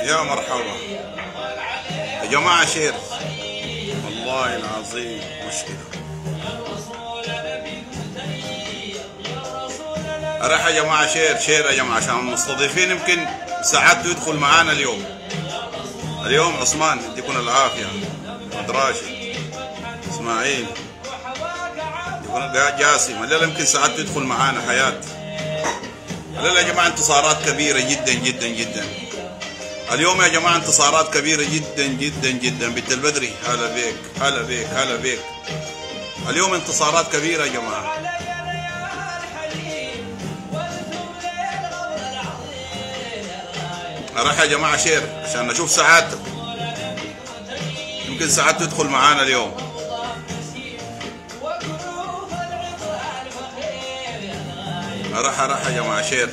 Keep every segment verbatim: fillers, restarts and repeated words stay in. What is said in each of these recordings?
يا مرحبا يا جماعة، شير والله العظيم مشكلة. أروح يا جماعة، شير شير يا جماعة، عشان المستضيفين يمكن ساعات يدخل معانا اليوم. اليوم عثمان يديكم العافية، محمد راشد، إسماعيل، يكون جاسم. الليلة يمكن ساعات يدخل معانا حياة. الليلة يا جماعة انتصارات كبيرة جدا جدا جدا. اليوم يا جماعة انتصارات كبيرة جدا جدا جدا. بنت البدري هلا بيك، هلا بيك، هلا بيك. اليوم انتصارات كبيرة يا جماعة. راح يا جماعة شير عشان نشوف ساعات، يمكن ساعات تدخل معانا اليوم. راح راح يا جماعة شير.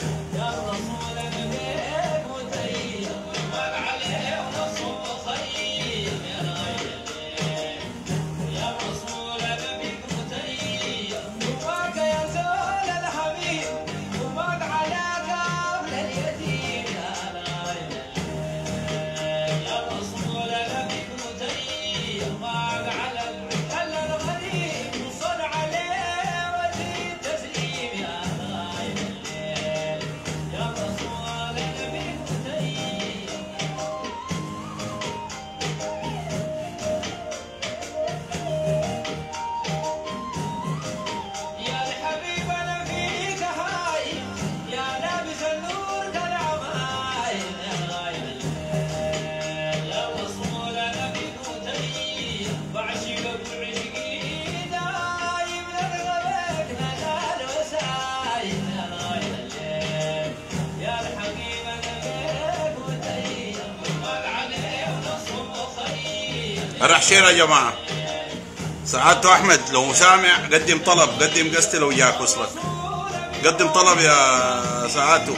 راح شير يا جماعة. سعادته أحمد لو سامع قدم طلب، قدم قستي لو جاك وصلك، قدم طلب يا سعادته.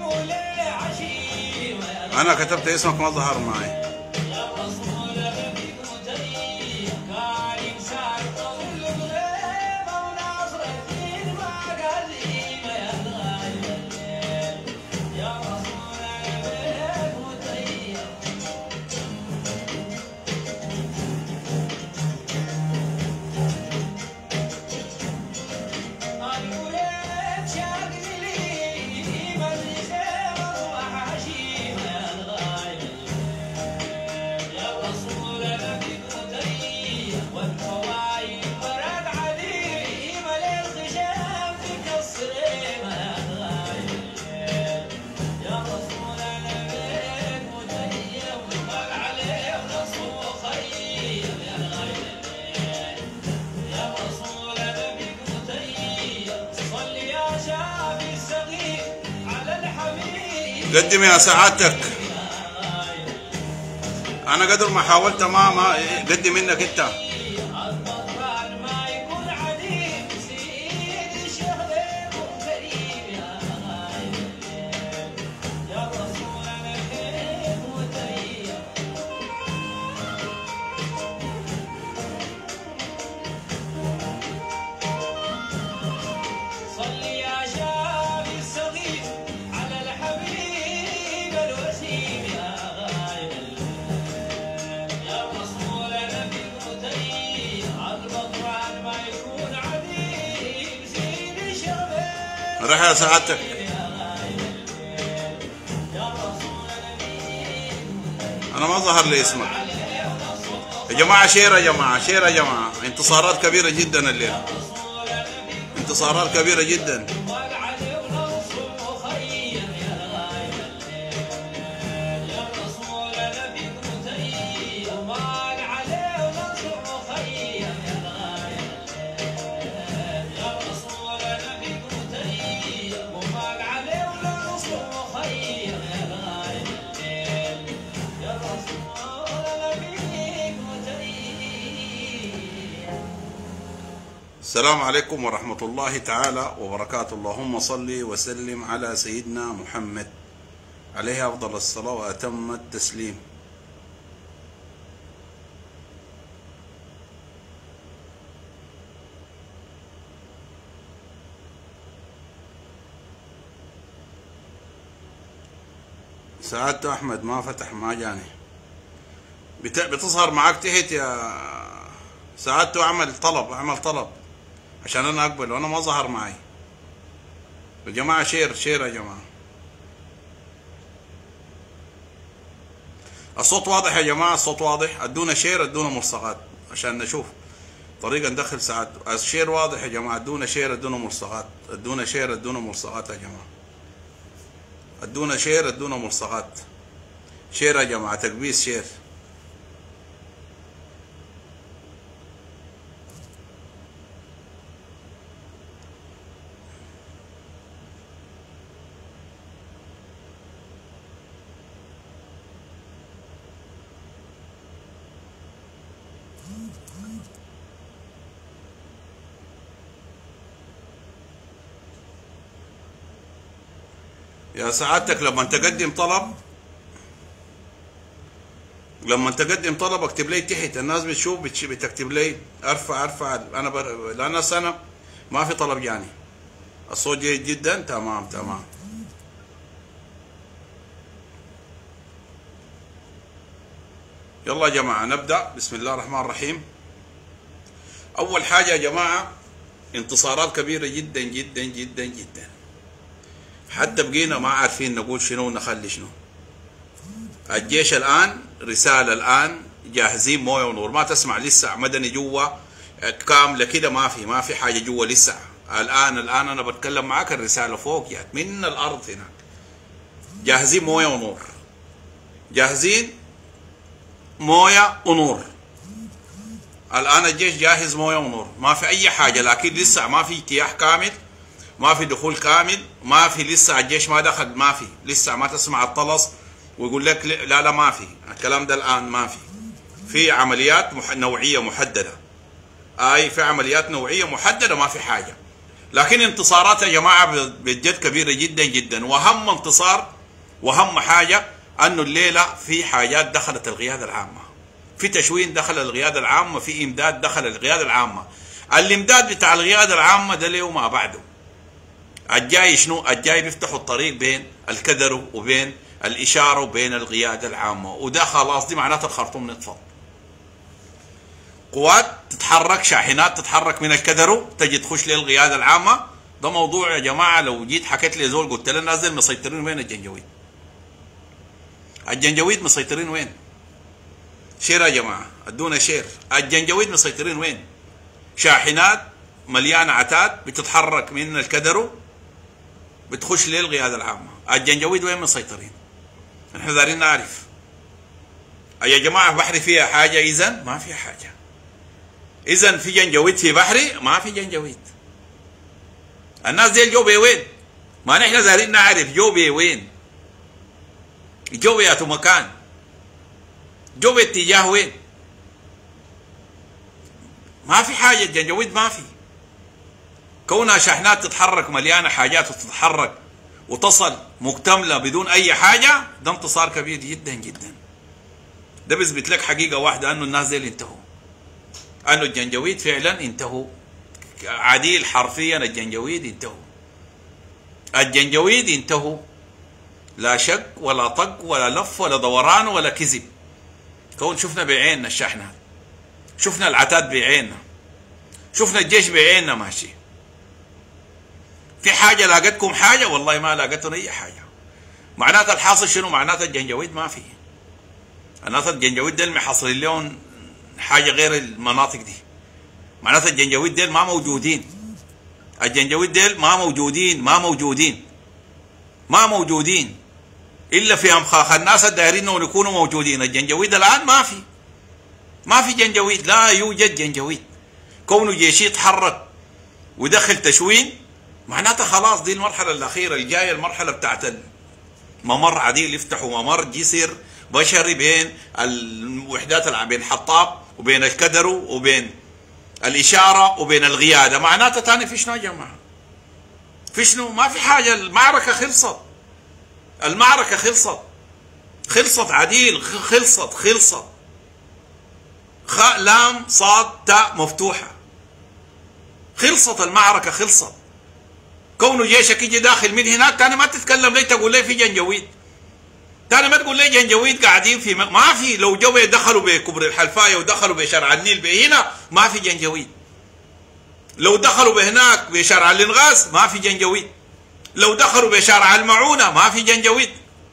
أنا كتبت اسمك ما ظهر معي. قدم يا سعادتك. انا قدر ما حاولت ما ما قدم منك انت. راح يا سعادتك. انا ما ظهر لي اسمك يا جماعه. شير يا جماعه، شير يا جماعه. انتصارات كبيره جدا الليله، انتصارات كبيره جدا. السلام عليكم ورحمة الله تعالى وبركاته. اللهم صل وسلم على سيدنا محمد عليه أفضل الصلاة وأتم التسليم. سعادته أحمد ما فتح، ما جاني. بت... بتظهر معاك تحت يا سعادته. أعمل طلب، أعمل طلب عشان أنا أقبل، وأنا ما ظهر معي. يا جماعة شير شير يا جماعة. الصوت واضح يا جماعة، الصوت واضح. ادونا شير، ادونا ملصقات عشان نشوف طريقة ندخل سعادته. الشير واضح يا جماعة. ادونا شير، ادونا ملصقات. ادونا شير، ادونا ملصقات يا جماعة. ادونا شير، ادونا ملصقات. شير يا جماعة، تكبيس شير. يا سعادتك لما تقدم طلب، لما تقدم طلب اكتب لي تحت، الناس بتشوف بتكتب لي ارفع ارفع. انا بر... لان انا ما في طلب جاني. الصوت جيد جدا. تمام تمام. يلا يا جماعة نبدأ. بسم الله الرحمن الرحيم. أول حاجة يا جماعة، انتصارات كبيرة جدا جدا جدا جدا، حتى بقينا ما عارفين نقول شنو ونخلي شنو. الجيش الآن رسالة، الآن جاهزين مويه ونور. ما تسمع لسه مدني جوا كاملة كده، ما في ما في حاجة جوا لسه. الآن الآن أنا بتكلم معاك الرسالة فوق يعني من الأرض هناك. جاهزين مويه ونور، جاهزين مويه ونور. الآن الجيش جاهز مويه ونور، ما في أي حاجة، لكن لسه ما في اجتياح كامل، ما في دخول كامل، ما في لسه الجيش ما دخل، ما في لسه. ما تسمع الطلس ويقول لك لا لا ما في الكلام ده الآن. ما في في عمليات مح... نوعية محددة. أي في عمليات نوعية محددة، ما في حاجة. لكن انتصارات يا جماعة بجد كبيرة جدا جدا. وأهم انتصار وأهم حاجة أنه الليلة في حاجات دخلت القيادة العامة، في تشوين دخل القيادة العامة، في إمداد دخل القيادة العامة. الإمداد بتاع القيادة العامة ده له ما بعده. الجاي شنو؟ الجاي بيفتحوا الطريق بين الكدر وبين الإشارة وبين القيادة العامة، وده خلاص دي معناته الخرطوم نطفى. قوات تتحرك، شاحنات تتحرك من الكدر تجي تخش للقيادة العامة. ده موضوع يا جماعة لو جيت حكيت لي زول قلت له الناس دول مسيطرين وين؟ الجنجويد. الجنجويد مسيطرين وين؟ شير يا جماعة، ادونا شير. الجنجويد مسيطرين وين؟ شاحنات مليانة عتاد بتتحرك من الكدر بتخش للقيادة العامة. الجنجويد وين مسيطرين؟ نحن دارين نعرف. يا جماعة بحري فيها حاجة؟ إذن ما في حاجة. إذن في جنجويد في بحري؟ ما في جنجويد. الناس دي جو بي وين؟ ما نحن دارين نعرف جو بي وين؟ جو بياتوا مكان، جو باتجاه وين؟ ما في حاجة. الجنجويد ما في. كونها شاحنات تتحرك مليانة حاجات وتتحرك وتصل مكتملة بدون أي حاجة، ده انتصار كبير جدا جدا. ده بيثبت لك حقيقة واحدة، أنه الناس دي انتهوا، أنه الجنجويد فعلا انتهوا. عديل حرفيا الجنجويد انتهوا. الجنجويد انتهوا، لا شك ولا طق ولا لف ولا دوران ولا كذب. كون شفنا بعيننا الشحنات، شفنا العتاد بعيننا، شفنا الجيش بعيننا ماشي. في حاجة لاقتكم حاجة؟ والله ما لاقتنا أي حاجة. معناتها الحاصل شنو؟ معناتها الجنجويد ما في. معناتها الجنجويد ديل محصلين لهم حاجة غير المناطق دي. معناتها الجنجويد ديل ما موجودين. الجنجويد ديل ما موجودين ما موجودين ما موجودين إلا في أمخاخ الناس الدايرين أن يكونوا موجودين. الجنجويد الآن ما في، ما في جنجويد، لا يوجد جنجويد. كونه جيشي يتحرك ودخل تشوين معناتها خلاص دي المرحلة الأخيرة الجاية، المرحلة بتاعت الممر عديل. يفتحوا ممر جسر بشري بين الوحدات بين حطاب وبين الكدر وبين الإشارة وبين القيادة. معناتها تاني في شنو يا جماعة؟ في شنو؟ ما في حاجة. المعركة خلصت، المعركة خلصت خلصت عديل، خلصت خلصت. خاء لام صاد تاء مفتوحة. خلصت المعركة، خلصت. كونه جيشك يجي داخل من هناك تاني ما تتكلم ليه تقول ليه في جنجويد. تاني ما تقول لي جنجويد قاعدين في م... ما في. لو جو دخلوا بكبر الحلفايه ودخلوا بشارع النيل بهنا ما في جنجويد. لو دخلوا بهناك بشارع الانغاز ما في جنجويد. لو دخلوا بشارع المعونه ما في جنجويد.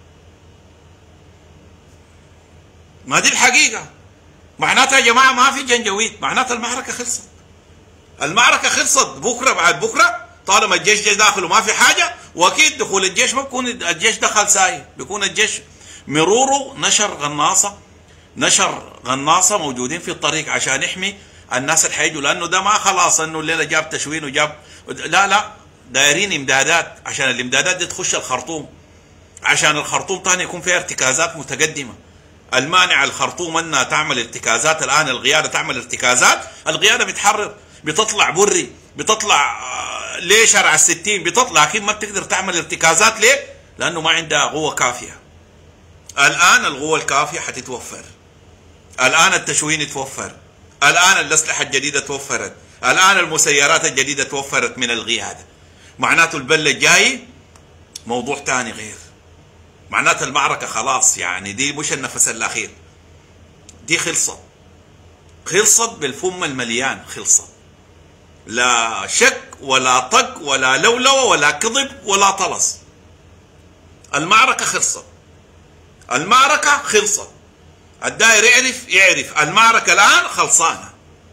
ما دي الحقيقه. معناتها يا جماعه ما في جنجويد، معناتها المعركه خلصت. المعركه خلصت بكره بعد بكره طالما الجيش جاي داخل وما في حاجه. واكيد دخول الجيش ما بيكون الجيش دخل ساي، بيكون الجيش مروره نشر غناصه نشر غناصه موجودين في الطريق عشان يحمي الناس اللي حيجوا، لانه ده ما خلاص انه الليله جاب تشوين وجاب، لا لا، دايرين امدادات عشان الامدادات دي تخش الخرطوم، عشان الخرطوم ثاني يكون فيها ارتكازات متقدمه. المانع الخرطوم انها تعمل ارتكازات، الان القياده تعمل ارتكازات، القياده بتحرر، بتطلع بري، بتطلع ليه شارع الستين، بتطلع، لكن ما بتقدر تعمل ارتكازات. ليه؟ لانه ما عندها قوه كافيه. الان القوه الكافيه حتتوفر، الان التشوين يتوفر، الان الاسلحه الجديده توفرت، الان المسيرات الجديده توفرت من القياده. معناته البله الجاي موضوع ثاني غير. معناته المعركه خلاص، يعني دي مش النفس الاخير، دي خلصت، خلصت بالفم المليان، خلصت. لا شك ولا طق ولا لولوه ولا كذب ولا طلس. المعركه خلصت، المعركه خلصت. الداير يعرف يعرف المعركه الان خلصانه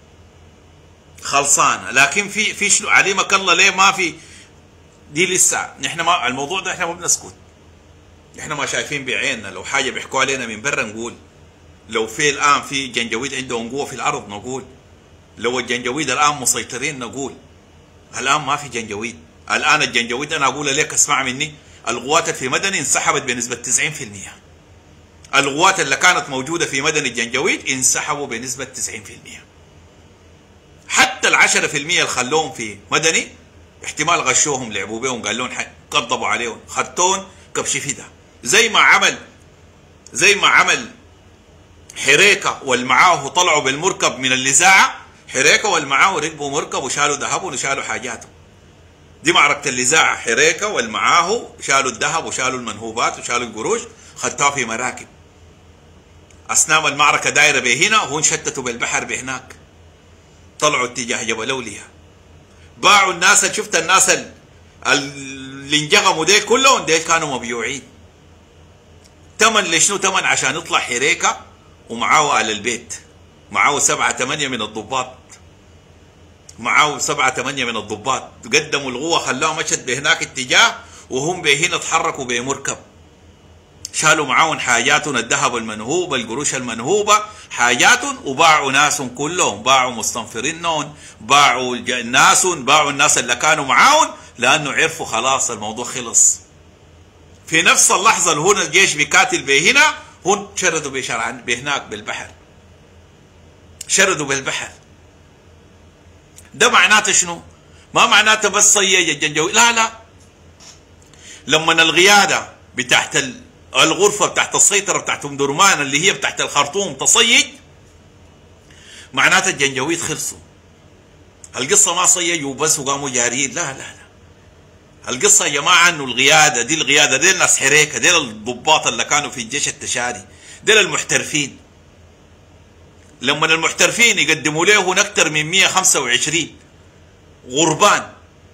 خلصانه. لكن في في شنو عليمك الله ليه ما في دي لسه. نحن ما الموضوع ده احنا ما بنسكت، احنا ما شايفين بعيننا. لو حاجه بيحكوا علينا من برا نقول، لو في الان في جنجويد عندهم قوه في الارض نقول، لو الجنجويد الان مسيطرين نقول. الان ما في جنجويد. الان الجنجويد انا اقول لك اسمع مني، القوات اللي في مدني انسحبت بنسبه تسعين بالمئة. القوات اللي كانت موجوده في مدني الجنجويد انسحبوا بنسبه تسعين بالمئة. حتى ال عشرة بالمئة اللي خلوهم في مدني احتمال غشوهم، لعبوا بهم، قال لهم قضبوا عليهم، خدتون كبش فدا. زي ما عمل زي ما عمل حريكه والمعاه طلعوا بالمركب من اللزاعه، حريكه والمعاه ركبوا مركب وشالوا ذهبهم وشالوا حاجاتهم. دي معركه اللزاعه، حريكه والمعاه شالوا الذهب وشالوا المنهوبات وشالوا القروش، خدتوها في مراكب. اثناء المعركه دايره بهنا وهم شتتوا بالبحر بهناك، طلعوا اتجاه جبل اولياء، باعوا الناس اللي شفت الناس اللي انجغموا ديل كلهم، ديل كانوا مبيوعين. تمن لشنو؟ تمن عشان يطلع حريكه ومعاه على البيت، معاه سبعة ثمانية من الضباط، معاه سبعة ثمانية من الضباط، قدموا القوة خلاهم مشت بهناك اتجاه، وهم بهنا تحركوا بمركب، شالوا معاهم حاجاتهم، الذهب المنهوب، القروش المنهوبة، حاجاتهم، وباعوا ناسهم كلهم، باعوا مستنفرينهم، باعوا ناسهم، باعوا الناس اللي كانوا معاهم، لأنه عرفوا خلاص الموضوع خلص. في نفس اللحظة اللي هنا الجيش بيقاتل بهنا، هون شردوا بشرع بهناك بالبحر، شردوا بالبحر. ده معناته شنو؟ ما معناته بس صيج الجنجوي، لا لا، لما القيادة بتاعت الغرفة بتاعت السيطرة بتاعت ام درمان اللي هي بتاعت الخرطوم تصيج، معناته الجنجويد خلصوا. القصة ما صيجوا بس وقاموا جاريين، لا لا لا، القصة يا جماعة انه القيادة دي، القيادة دي الناس حريكة، دي الضباط اللي كانوا في الجيش التشاري، دي المحترفين. لما المحترفين يقدموا لهم اكثر من مئة وخمسة وعشرين غربان،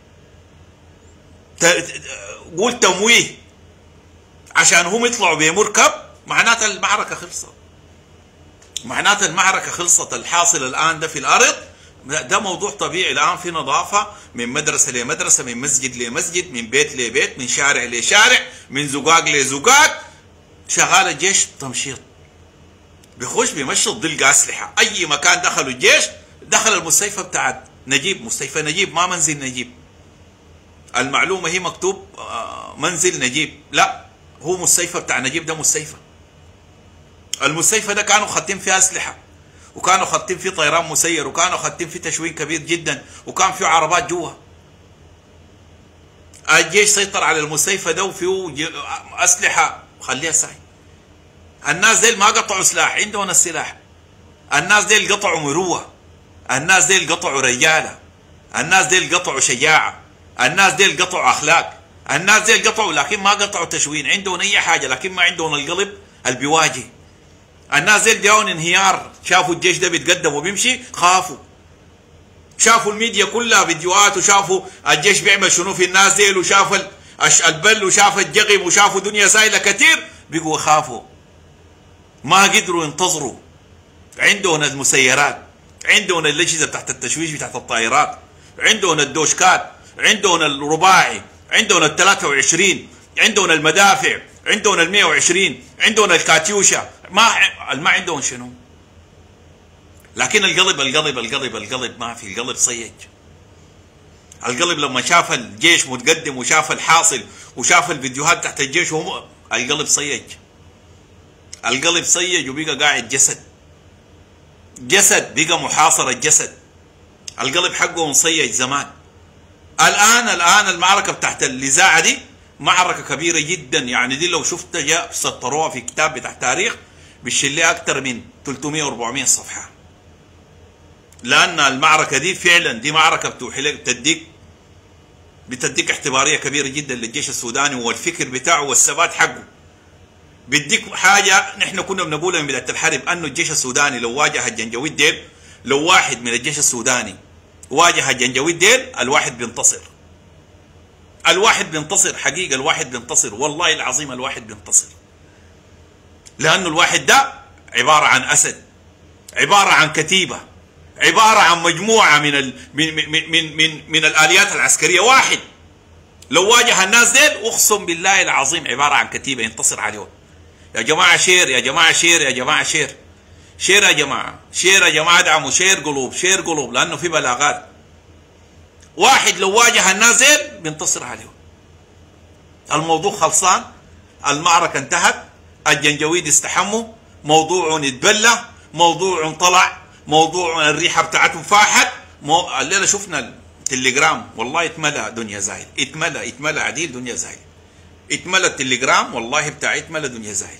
قول تمويه عشان هم يطلعوا بمركب، معناتها المعركة خلصت، معناتها المعركة خلصت. الحاصل الآن ده في الأرض ده موضوع طبيعي. الآن في نظافة من مدرسة لمدرسة، من مسجد لمسجد، من بيت لبيت، من شارع لشارع، من زقاق لزقاق، شغال الجيش تمشيط، بيخش بيمشط ضلق أسلحة. أي مكان دخلوا الجيش، دخل المستشفى بتاعت نجيب، مستشفى نجيب، ما منزل نجيب. المعلومة هي مكتوب منزل نجيب، لا، هو مستشفى بتاع نجيب، ده مستشفى. المستشفى ده كانوا خاتين فيه أسلحة، وكانوا خاتين فيه طيران مسير، وكانوا خاتين فيه تشوين كبير جدا، وكان فيه عربات جوا. الجيش سيطر على المستشفى ده وفيه أسلحة، خليها ساي. الناس ديل ما قطعوا سلاح، عندهم السلاح. الناس ديل قطعوا مروة، الناس ديل قطعوا رجالة، الناس ديل قطعوا شجاعة، الناس ديل قطعوا أخلاق، الناس زي قطعوا، لكن ما قطعوا تشوين، عندهم اي حاجه لكن ما عندهم القلب اللي بيواجه. الناس زي جاهم انهيار، شافوا الجيش ده بيتقدم وبيمشي خافوا، شافوا الميديا كلها فيديوهات، وشافوا الجيش بيعمل شنو في الناس ديل، وشافوا البل، وشافوا الجغم، وشافوا دنيا سايله كثير، بيقوا خافوا، ما قدروا ينتظروا. عندهم المسيرات، عندهم الاجهزه تحت التشويش بتاعت الطائرات، عندهم الدوشكات، عندهم الرباعي، عندهم ال ثلاثة وعشرين، عندهم المدافع، عندهم ال مئة وعشرين، عندهم الكاتيوشا، ما ما عندهم شنو؟ لكن القلب القلب القلب القلب ما في، القلب صيج. القلب لما شاف الجيش متقدم وشاف الحاصل وشاف الفيديوهات تحت الجيش وهم، القلب صيج. القلب صيج وبقى قاعد جسد. جسد بقى محاصر الجسد. القلب حقه مصيج زمان. الآن الآن المعركة بتاعت الإذاعة دي معركة كبيرة جدا، يعني دي لو شفت جاء سطروها في كتاب بتاع تاريخ بتشيل لها أكثر من ثلاثمئة وأربعمئة صفحة. لأن المعركة دي فعلا دي معركة بتوحي لك، بتديك بتديك اعتبارية كبيرة جدا للجيش السوداني والفكر بتاعه والثبات حقه. بديك حاجة نحن كنا بنقولها من بداية الحرب، أنه الجيش السوداني لو واجه الجنجويد ديل، لو واحد من الجيش السوداني واجه الجنجويد ديل، الواحد بينتصر. الواحد بينتصر حقيقة، الواحد بينتصر والله العظيم، الواحد بينتصر. لأنه الواحد ده عبارة عن أسد، عبارة عن كتيبة، عبارة عن مجموعة من ال من من من من, من الآليات العسكرية. واحد لو واجه الناس ديل أقسم بالله العظيم عبارة عن كتيبة ينتصر عليهم. يا جماعة شير، يا جماعة شير، يا جماعة شير، شير يا جماعة، شير يا جماعة، ادعموا، شير قلوب، شير قلوب، لأنه في بلاغات. واحد لو واجه الناس ديل بينتصر عليهم. الموضوع خلصان، المعركة انتهت، الجنجويد استحموا، موضوع اتبلى، موضوع طلع، موضوع الريحة بتاعتهم فاحت. مو... الليلة شفنا التليجرام والله اتملى دنيا زاهد، اتملى اتملى عديل دنيا زاهد، اتملى التليجرام والله بتاعي، اتملى دنيا زاهد،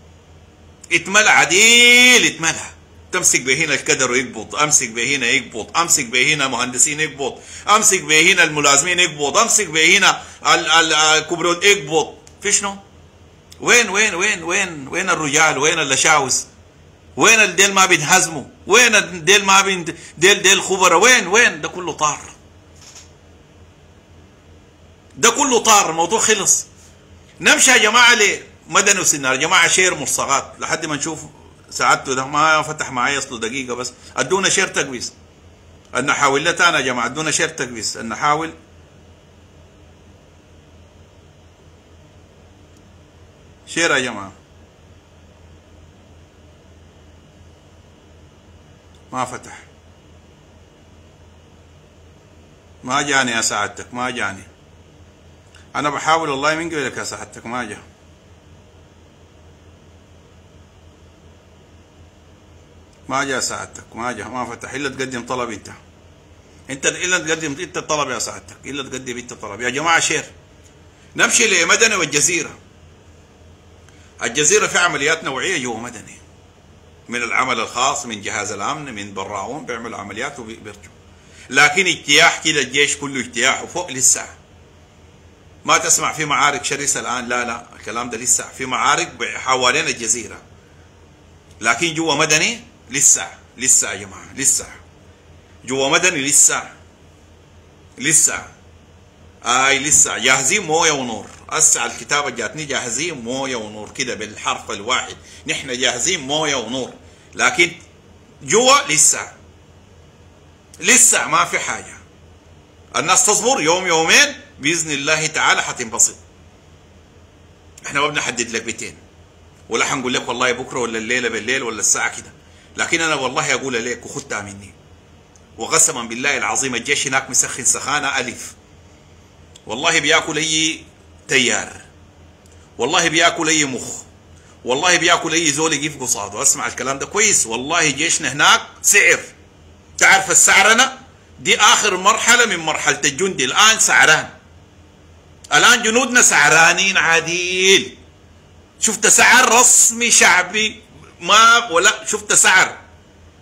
اتملى عديل، اتملى. تمسك بهنا الكدر يقبض، امسك بهنا يقبض، امسك بهنا مهندسين يقبض، امسك بهنا الملازمين يقبض، امسك بهنا الكبرون يقبض. في شنو؟ وين وين وين وين وين الرجال؟ وين اللشاوس؟ وين الديل ما بينهزموا؟ وين الديل ما بين ديل ديل خبراء؟ وين وين؟ ده كله طار، ده كله طار، الموضوع خلص. نمشي يا جماعه لمدني وسنار، يا جماعه شير مرصغات لحد ما نشوف ساعدته. ده ما فتح معايا اصله دقيقه بس، ادونا شير تقويس. النحاول لا تانا يا جماعه، ادونا شير تقويس، النحاول شير يا جماعه. ما فتح، ما جاني يا سعادتك، ما جاني. انا بحاول والله من قبلك يا سعادتك ما جا. ما جا سعادتك، ما جا، ما فتح. الا تقدم طلب انت، انت الا تقدم انت الطلب يا سعادتك، الا تقدم انت الطلب. يا جماعه شير. نمشي لمدني والجزيره. الجزيره في عمليات نوعيه جوا مدني، من العمل الخاص، من جهاز الامن، من براعون بيعملوا عمليات وبيرجعوا. لكن اجتياح كده الجيش كله اجتياح وفوق لسه. ما تسمع في معارك شرسه الان، لا لا، الكلام ده لسه في معارك حوالين الجزيره، لكن جوا مدني لسه لسه يا جماعه، لسه جوا مدني لسه لسه اي لسه جاهزين مويه ونور. هسه الكتابه جاتني جاهزين مويه ونور كده بالحرف الواحد، نحن جاهزين مويه ونور، لكن جوا لسه لسه ما في حاجه. الناس تصبر يوم يومين باذن الله تعالى حتنبسط. احنا ما بنحدد لك بيتين ولا حنقول لك والله بكره ولا الليله بالليل ولا الساعه كده، لكن انا والله اقول لك وخدتها مني وقسما بالله العظيم الجيش هناك مسخن سخانه الف، والله بياكل اي تيار، والله بياكل اي مخ، والله بياكل اي زول يقف قصاده. اسمع الكلام ده كويس، والله جيشنا هناك سعر. تعرف السعرنه دي اخر مرحله من مرحله الجندي، الان سعران، الان جنودنا سعرانين عديل. شفت سعر رسمي شعبي ما ولا شفت سعر.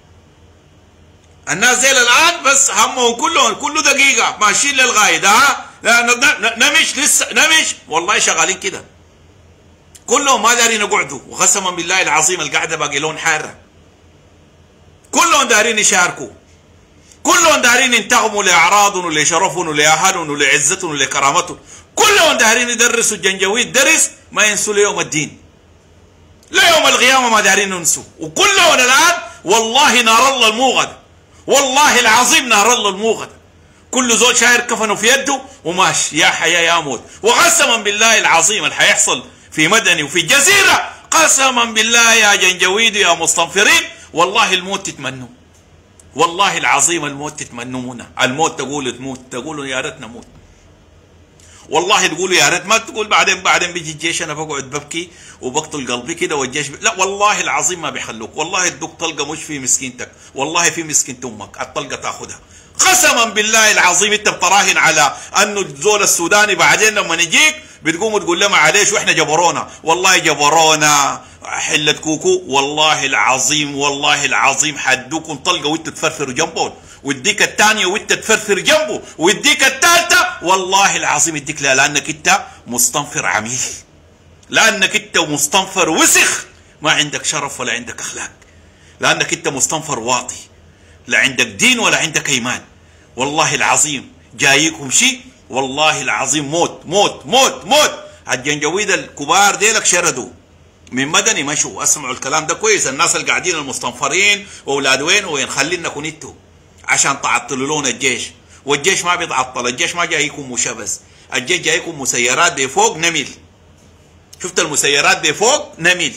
الناس زي الان بس همهم كلهم كله دقيقه ماشيين للغايه. ها لا نمش لسه نمش، والله شغالين كده كلهم ما دارين يقعدوا، وقسما بالله العظيم القعده باقي لون حاره. كلهم دارين يشاركوا، كلهم دارين ينتقموا لاعراضهم ولشرفهم ولاهلهم ولعزتهم ولكرامتهم، كلهم دارين يدرسوا الجنجويد درس ما ينسوا ليوم الدين، ليوم القيامه ما دارين ينسوا. وكلهم الان والله نار الله الموغد، والله العظيم نار الله الموغد، كل زول شاير كفنه في يده وماشي يا حياه يا موت. وقسما بالله العظيم اللي حيحصل في مدني وفي الجزيره، قسما بالله يا جنجويد يا مستنفرين والله الموت تتمنوا، والله العظيم الموت تتمنونا. الموت تقول تموت، تقولوا يا ريت نموت، والله تقولوا يا ريت ما تقول بعدين بعدين بيجي الجيش انا بقعد ببكي وبقتل قلبي كده والجيش ب... لا والله العظيم ما بيخلوك، والله تدق طلقه مش في مسكينتك، والله في مسكينة امك الطلقه تاخذها. قسما بالله العظيم انت بتراهن على انه الزول السوداني بعدين لما نجيك بتقوم وتقول له معلش واحنا جبرونا، والله جبرونا حلة كوكو، والله العظيم والله العظيم حدوكم طلقه وانتوا تفرفروا جنبهم، ويديك الثانيه وانت تفرفر جنبه، ويديك الثالثه والله العظيم يديك لا، لانك انت مستنفر عميل، لانك انت مستنفر وسخ ما عندك شرف ولا عندك اخلاق، لانك انت مستنفر واطي لا عندك دين ولا عندك ايمان. والله العظيم جايكم شيء والله العظيم موت موت موت موت. الجنجويد الكبار ديلك شردوا من مدني مشوا، اسمعوا الكلام ده كويس، الناس اللي قاعدين المستنفرين واولاد وين وين خلينكم انتوا عشان تعطلوا لنا الجيش، والجيش ما بيتعطل، الجيش ما جايكم مشبث، الجيش جايكم مسيرات دي فوق نمل، شفت المسيرات دي فوق نمل،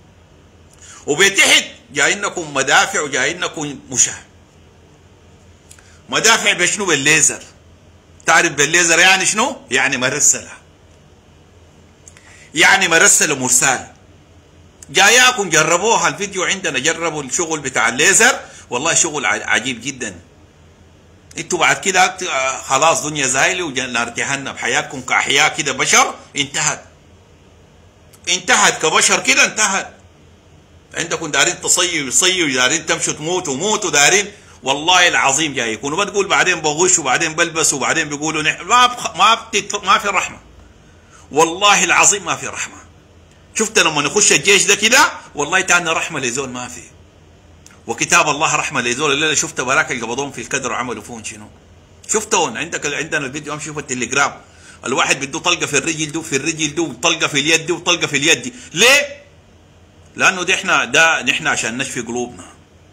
وبتحت جايينكم مدافع وجايينكم مشاة. مدافع بشنو؟ بالليزر. تعرف بالليزر يعني شنو؟ يعني مرسلة، يعني مرسلة مرسال. جاياكم جربوها الفيديو عندنا، جربوا الشغل بتاع الليزر، والله شغل عجيب جدا. انتوا بعد كده خلاص دنيا زايله ونار جهنم، حياتكم كاحياء كده بشر انتهت، انتهت كبشر كده انتهت. عندكم دارين تصيوا يصيوا، دارين تمشوا تموتوا موتوا، دارين والله العظيم جايكم وبتقول بعدين بغش وبعدين بلبس وبعدين بيقولوا نح... ما بخ... ما بتت... ما في رحمه، والله العظيم ما في رحمه. شفت لما نخش الجيش ده كده والله تانا رحمه لزول ما في، وكتاب الله رحمه لزول. الليله شفت براك اللي قبضوهم في الكدر وعملوا فيهم شنو؟ شفتون عندك عندنا الفيديو، امشي شوف التليجرام، الواحد بده طلقه في الرجل دو في الرجل دو وطلقه في اليد دو وطلقه في اليد دي. ليه؟ لانه دي احنا ده نحن عشان نشفي قلوبنا،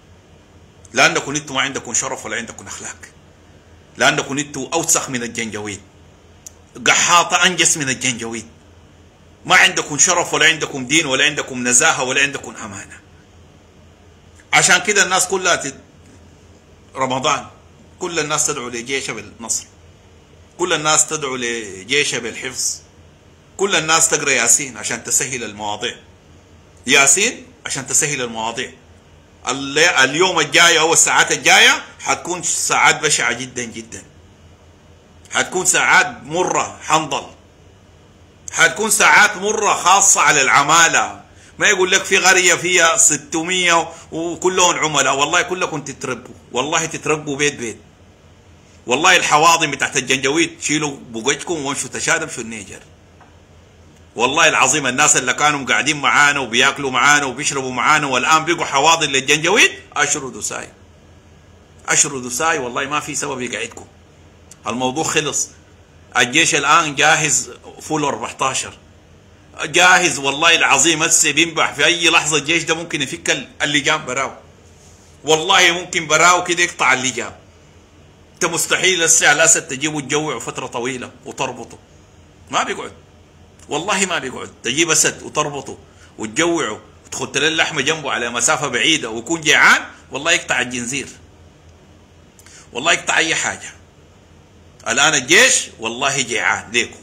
لانكم انتم ما عندكم شرف ولا عندكم اخلاق، لانكم انتم اوسخ من الجنجويد، قحاطه انجس من الجنجويد، ما عندكم شرف ولا عندكم دين ولا عندكم نزاهه ولا عندكم امانه. عشان كده الناس كلها تد... رمضان كل الناس تدعو لجيش بالنصر، كل الناس تدعو لجيش بالحفظ، كل الناس تقرا ياسين عشان تسهل المواضيع، ياسين عشان تسهل المواضيع. اليوم الجاي او الساعات الجايه حتكون ساعات بشعه جدا جدا، حتكون ساعات مره حنظل، حتكون ساعات مره خاصه على العماله. ما يقول لك في قريه فيها ستمية وكلهم عملاء، والله كلكم تتربوا، والله تتربوا بيت بيت. والله الحواضن بتاعت الجنجويد شيلوا بوجهكم وامشوا تشاد امشوا النيجر. والله العظيم الناس اللي كانوا قاعدين معانا وبياكلوا معانا وبيشربوا معانا والان بيقوا حواضن للجنجويد، اشردوا ساي اشردوا ساي، والله ما في سبب يقعدكم. الموضوع خلص، الجيش الان جاهز فول أربعتاشر جاهز، والله العظيم هسه بينبح في اي لحظه. الجيش ده ممكن يفك اللجام براو، والله ممكن براو كده يقطع اللجام. انت مستحيل هسه على الاسد تجيبه تجوعه فتره طويله وتربطه، ما بيقعد، والله ما بيقعد. تجيب اسد وتربطه وتجوعه وتخت له اللحمه جنبه على مسافه بعيده ويكون جيعان، والله يقطع الجنزير، والله يقطع اي حاجه. الان الجيش والله جيعان ليكم،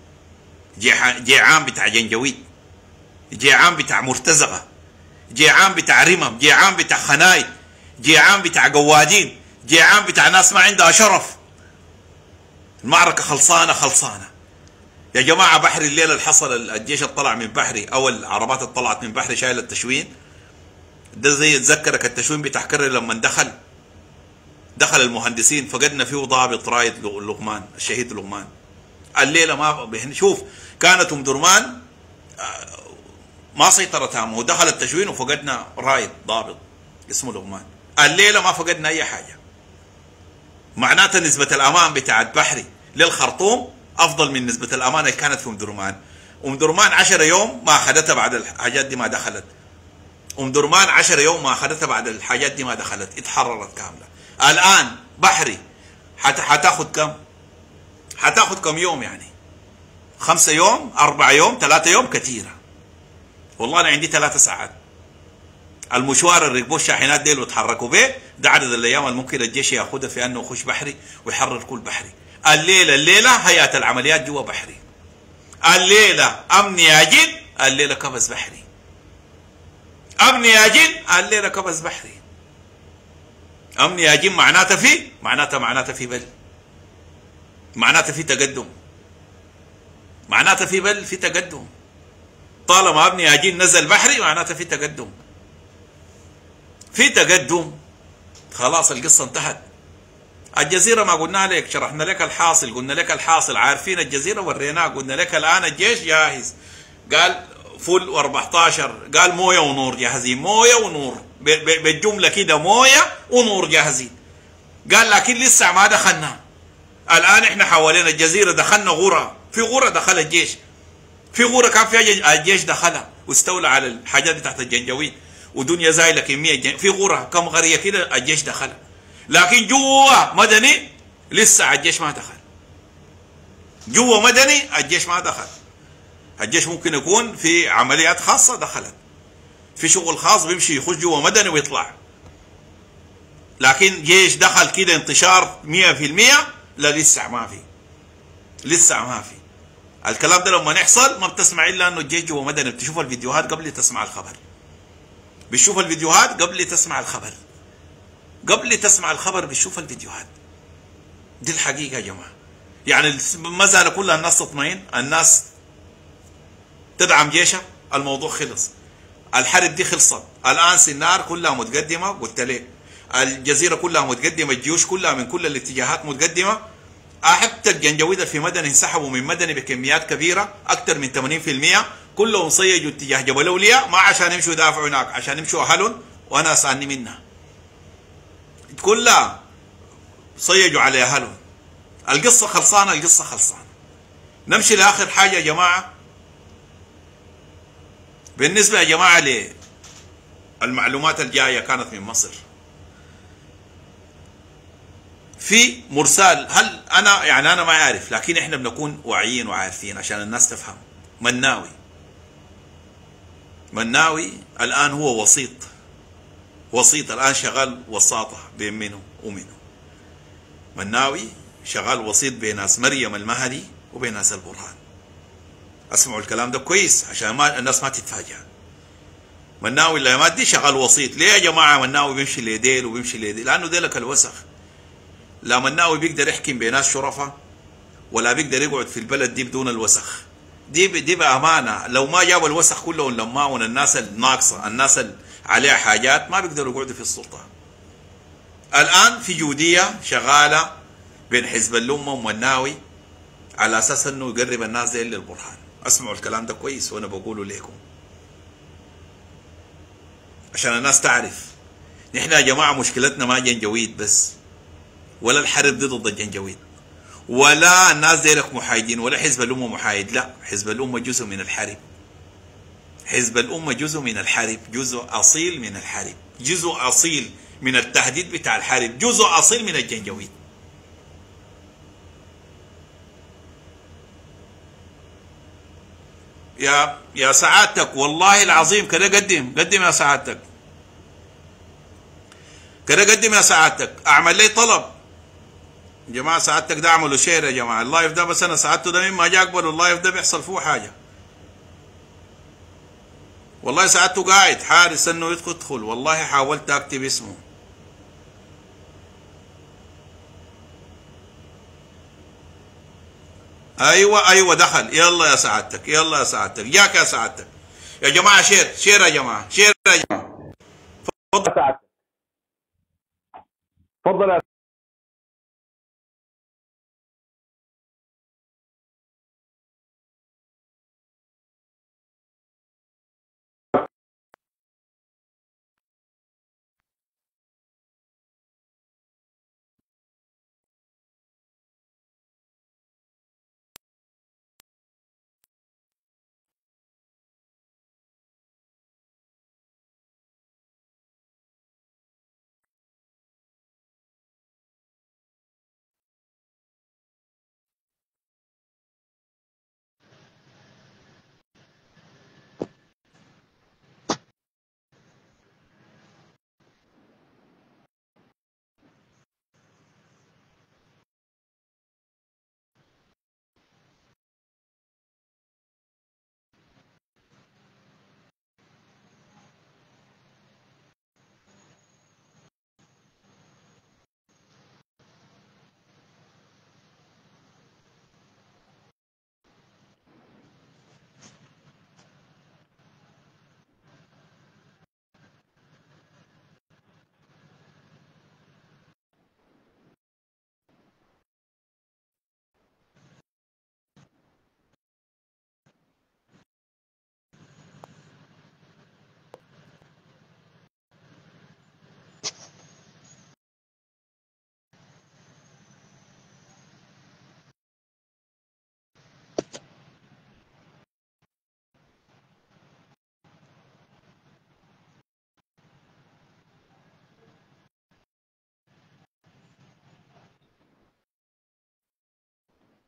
جيعان بتاع جنجويد، جيعان بتاع مرتزقه، جيعان بتاع رمم، جيعان بتاع خنايد، جيعان بتاع قوادين، جيعان بتاع ناس ما عندها شرف. المعركه خلصانه خلصانه يا جماعه. بحري الليله اللي حصل الجيش طلع من بحري، او العربات اللي طلعت من بحري شايله التشوين ده، زي تذكرك التشوين بتاع كرر لما دخل دخل المهندسين فقدنا فيه ضابط رايد لغمان، الشهيد لغمان الليله ما شوف، كانت ام درمان ما سيطرت تامه ودخل التشوين وفقدنا رايد ضابط اسمه لغمان. الليله ما فقدنا اي حاجه. معناتها نسبه الامان بتاعت بحري للخرطوم افضل من نسبه الامان اللي كانت في ام درمان. ام درمان عشرة يوم ما اخذتها بعد الحاجات دي ما دخلت. ام درمان عشرة يوم ما اخذتها بعد الحاجات دي ما دخلت، اتحررت كامله. الان بحري حت حتاخذ كم؟ حتاخذ كم يوم يعني؟ خمسة يوم، أربعة يوم، ثلاثة يوم كثيرة. والله أنا عندي ثلاثة ساعات. المشوار اللي ركبوه الشاحنات ديل وتحركوا به ده عدد الأيام الممكن الجيش ياخذها في أنه يخش بحري ويحرر كل بحري. الليلة الليلة هيئة العمليات جوا بحري. الليلة أمن ياجد، الليلة كبس بحري. أمن ياجد، الليلة كبس بحري. أمن ياجد معناته في معناته معناته في بل. معناته في تقدم. معناته في بل في تقدم. طالما ابن ياجين نزل بحري معناته في تقدم. في تقدم. خلاص القصه انتهت. الجزيره ما قلنا لك، شرحنا لك الحاصل، قلنا لك الحاصل، عارفين الجزيره وريناك، قلنا لك الان الجيش جاهز. قال فل و14، قال مويه ونور جاهزين، مويه ونور بالجمله كده، مويه ونور جاهزين. قال لكن لسه ما دخلنا. الان احنا حوالين الجزيره دخلنا غره، في غره دخل الجيش. في غوره كان فيها الجيش دخلها واستولى على الحاجات بتاعت الجنجويد ودنيا زايله كميه. في غوره كم قريه كده الجيش دخلها، لكن جوا مدني لسه الجيش ما دخل. جوا مدني الجيش ما دخل. الجيش ممكن يكون في عمليات خاصه دخلت، في شغل خاص بيمشي يخش جوا مدني ويطلع. لكن جيش دخل كده انتشار مية في المية لا، لسه ما في. لسه ما في. الكلام ده لما يحصل ما بتسمع الا انه الجيش جوا مدني. بتشوف الفيديوهات قبل تسمع الخبر. بتشوف الفيديوهات قبل تسمع الخبر. قبل تسمع الخبر بتشوف الفيديوهات. دي الحقيقه يا جماعه. يعني المساله كلها الناس تطمئن، الناس تدعم جيشها، الموضوع خلص. الحرب دي خلصت. الان سنار كلها متقدمه، قلت لك الجزيره كلها متقدمه، الجيوش كلها من كل الاتجاهات متقدمه. حتى الجنجويد في مدني انسحبوا من مدني بكميات كبيره، اكثر من ثمانين في المية، كلهم صيجوا اتجاه جبل اولياء، ما عشان يمشوا يدافعوا هناك، عشان يمشوا اهلهم وناس عني منها. كلها صيجوا على اهلهم. القصه خلصانه، القصه خلصانه. نمشي لاخر حاجه يا جماعه. بالنسبه يا جماعه للمعلومات الجايه كانت من مصر. في مرسال، هل انا يعني انا ما عارف، لكن احنا بنكون واعيين وعارفين عشان الناس تفهم. مناوي مناوي الان هو وسيط. وسيط الان شغال وساطه بين منه ومنه. مناوي شغال وسيط بين ناس مريم المهدي وبين ناس البرهان. اسمعوا الكلام ده كويس عشان ما الناس ما تتفاجئ. مناوي الايامات دي شغال وسيط. ليه يا جماعه مناوي بيمشي لديل وبيمشي لديل؟ لانه ديلك الوسخ. لا مناوي بيقدر يحكم بين ناس شرفاء، ولا بيقدر يقعد في البلد دي بدون الوسخ. دي دي بامانه، لو ما جابوا الوسخ كلهم لماون الناس الناقصه، الناس اللي عليها حاجات ما بيقدروا يقعدوا في السلطه. الان في جوديه شغاله بين حزب الامه ومناوي على اساس انه يقرب الناس دي للبرهان. اسمعوا الكلام ده كويس وانا بقوله لكم عشان الناس تعرف. نحن يا جماعه مشكلتنا ما جنجويد بس، ولا الحرب دي ضد الجنجويد، ولا الناس ديلك محايدين، ولا حزب الأمة محايد. لا، حزب الأمة جزء من الحرب. حزب الأمة جزء من الحرب، جزء أصيل من الحرب، جزء أصيل من التهديد بتاع الحرب، جزء أصيل من الجنجويد. يا يا سعادتك والله العظيم كده قدم قدم يا سعادتك، كده قدم يا سعادتك. أعمل لي طلب يا جماعه. سعادتك ده اعملوا شير يا جماعه. اللايف ده بس انا سعادته ده مما جا اقبل اللايف ده بيحصل فيه حاجه. والله سعادته قاعد حارس انه يدخل. والله حاولت اكتب اسمه. ايوه ايوه دخل. يلا يا سعادتك، يلا يا سعادتك، جاك يا سعادتك. يا جماعه شير شير يا جماعه، شير يا جماعه. تفضل يا سعادتك. تفضل يا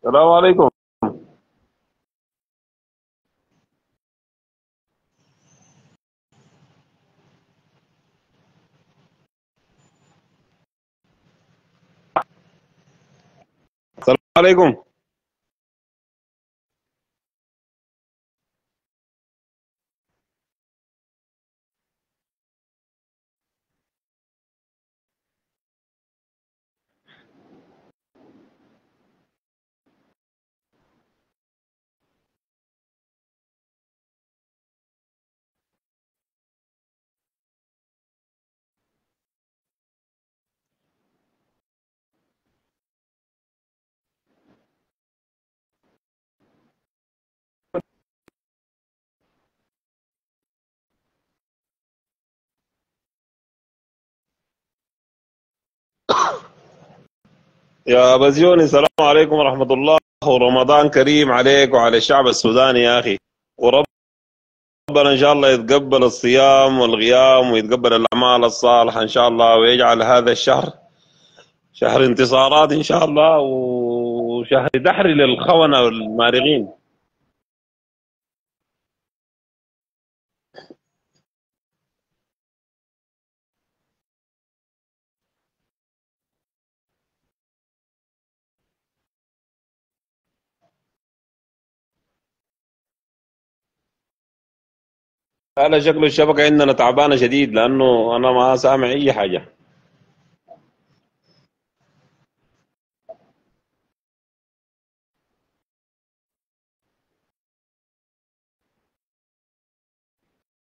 السلام عليكم. السلام عليكم. يا بزيوني، السلام عليكم ورحمة الله، ورمضان كريم عليك وعلى الشعب السوداني يا أخي. وربنا إن شاء الله يتقبل الصيام والقيام ويتقبل الأعمال الصالحة إن شاء الله، ويجعل هذا الشهر شهر انتصارات إن شاء الله، وشهر دحر للخونة والمارقين. هذا شكله الشبكة عندنا تعبانة شديد، لأنه أنا ما سامع أي حاجة.